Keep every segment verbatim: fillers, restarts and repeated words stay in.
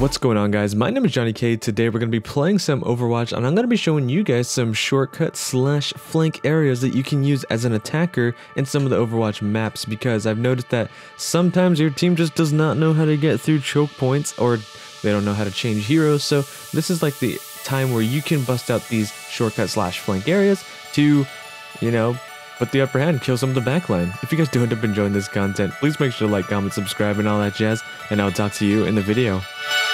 What's going on, guys? My name is Johnny K. Today we're going to be playing some Overwatch, and I'm going to be showing you guys some shortcut slash flank areas that you can use as an attacker in some of the Overwatch maps, because I've noticed that sometimes your team just does not know how to get through choke points, or they don't know how to change heroes. So this is like the time where you can bust out these shortcut slash flank areas to, you know, put the upper hand, kill some of the backline. If you guys do end up enjoying this content, please make sure to like, comment, subscribe, and all that jazz, and I'll talk to you in the video.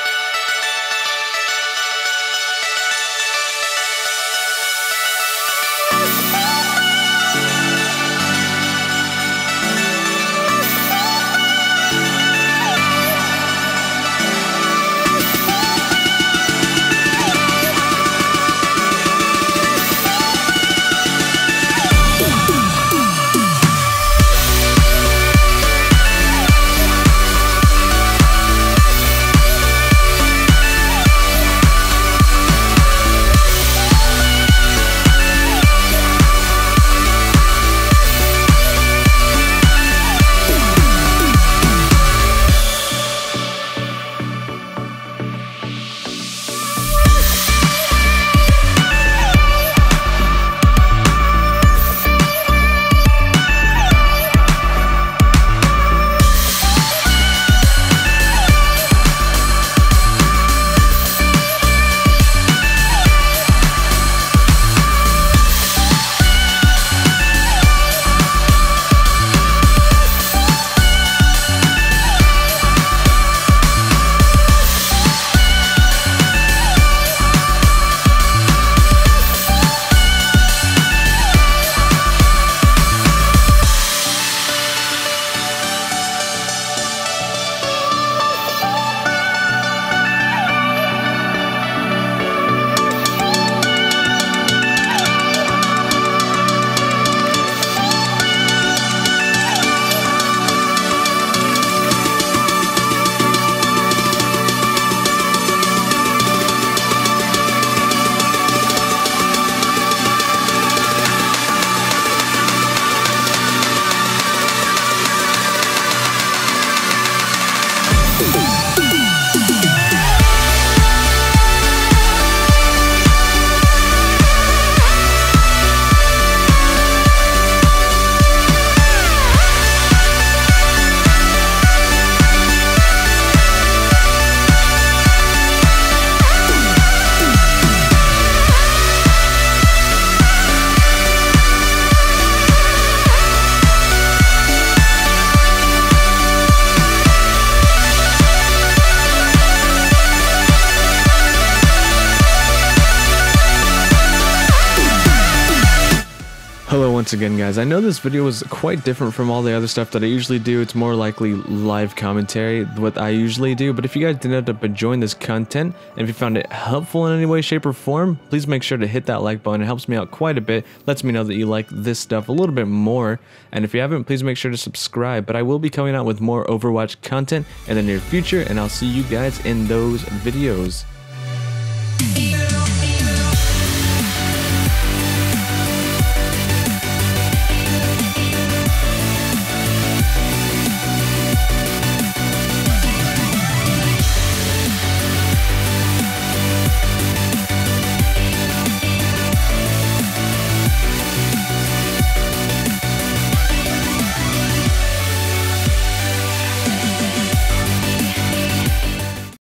Hello once again, guys. I know this video was quite different from all the other stuff that I usually do. It's more likely live commentary, what I usually do. But if you guys did end up enjoying this content, and if you found it helpful in any way, shape, or form, please make sure to hit that like button. It helps me out quite a bit. Lets me know that you like this stuff a little bit more. And if you haven't, please make sure to subscribe. But I will be coming out with more Overwatch content in the near future, and I'll see you guys in those videos.